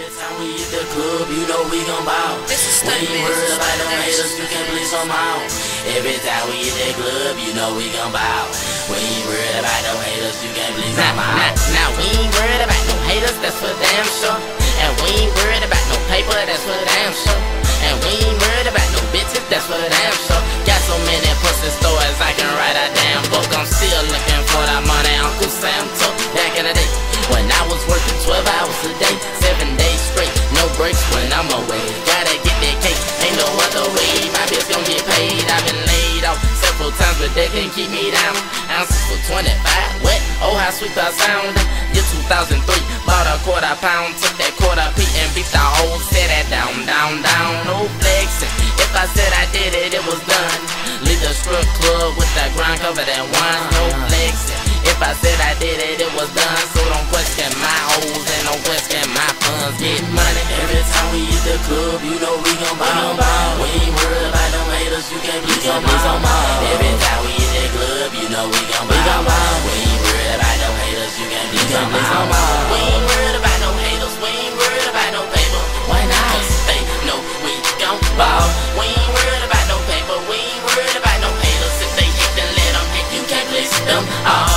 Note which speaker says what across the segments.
Speaker 1: Every time we hit the club, you know we gon' ball. We ain't worried about them haters, you can't please them all. Every time we hit the club, you know we gon' ball. We ain't worried about them haters, you can't please them all.
Speaker 2: Now we ain't worried about no haters, that's for damn sure. And we ain't worried about no paper, that's for damn sure. And we ain't worried about no bitches, that's for damn sure. Got so many pussy stories, I can write a damn book. I'm still looking for that money Uncle Sam took back in the day, when I was working 12 hours a day, 7 days straight, no breaks when I'm away. Gotta get that cake, ain't no other way. My bills gon' get paid. I've been laid off several times, but they can't keep me down. Ounces for 25, what? Oh, how sweet that sound. Year 2003, bought a £1/4, took that $1p and beat the whole set that down. No flexing. If I said I did it, it was done. Leave the strip club with that grind covered in wine. No flexing. If I said I did it, it was done. So don't question my hoes and don't question my funds. Get money.
Speaker 1: Every time we hit the club, you know we gon' ball. We ain't worried about them haters, you can't please them all. Every time we hit the club, you know we gon' ball. We ain't worried about them haters, you can't please them all.
Speaker 2: We ain't worried about no haters, we ain't worried about no paper.
Speaker 1: Why not?
Speaker 2: Cause they know we gon' ball. We ain't worried about no paper, we ain't worried about no haters. If they hate, then let them hate. You can't please them all.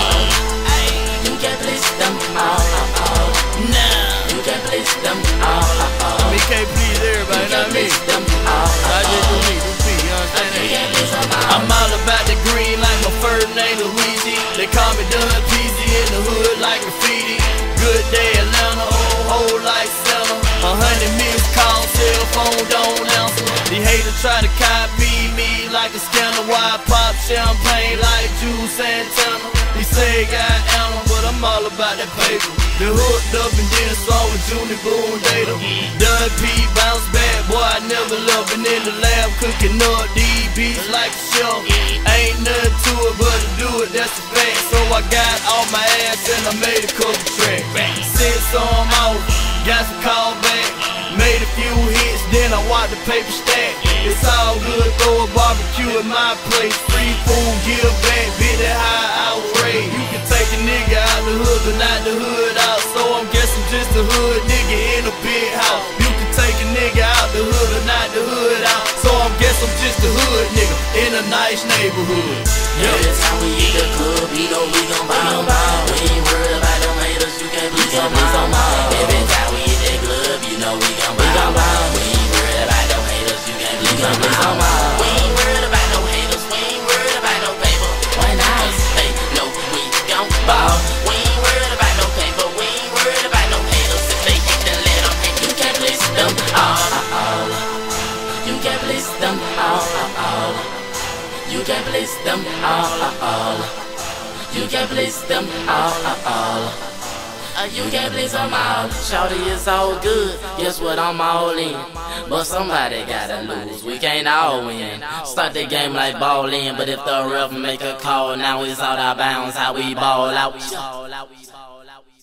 Speaker 1: You can't please them all.
Speaker 2: Nah,
Speaker 1: you can't please them all.
Speaker 3: Me can't please everybody, not me. I just do me, you understand that? I'm all about the green like my first name Luigi. They call me Dun Peasy in the hood like graffiti. Good day Atlanta, whole like Santa. 100 missed calls, cell phone don't answer. The haters try to copy me like a scandal. Why I pop champagne like Jules Santana? They say got animal, but I'm all about that paper. Been hooked up and did a song with Juneyboomdata. Dun P bounce back, boy I never left. Been in the lab cooking up these beats like a chef. Ain't nothing to it but to do it, that's a fact. So I got off my ass and I made a couple tracks. Sent some out, got some call back. Made a few hits, then I watched the paper stack. It's all good, throw a barbecue at my place. Free food, give back, bid that high outrage. You can take a nigga out the hood, but not the hood out. So I'm guessing just a hood nigga in a big house. You can take a nigga out the hood, but not the hood out. So I'm guessing I'm just a hood nigga in a nice neighborhood.
Speaker 1: Every time we hit the club, you know we gon' ball. We ain't worried about them haters, you can't please them all. Every time we hit the club, you know we gon' ball. We ain't worried about them haters, you can't please them all.
Speaker 2: we ain't worried about no haters, we ain't worried about no paper.
Speaker 1: Why not?
Speaker 2: Cause they know we gon' ball. We ain't worried about no paper, we ain't worried about no haters. If they hate, then let them hate. You can't please them all.
Speaker 1: You can't please them all. You can't please them all. You can't please them all. You can't please them all. Shawty, it's all good. Guess what? I'm all in. But somebody gotta lose. We can't all win. Start the game like ballin', but if the ref make a call, now it's out of bounds. How we ball out.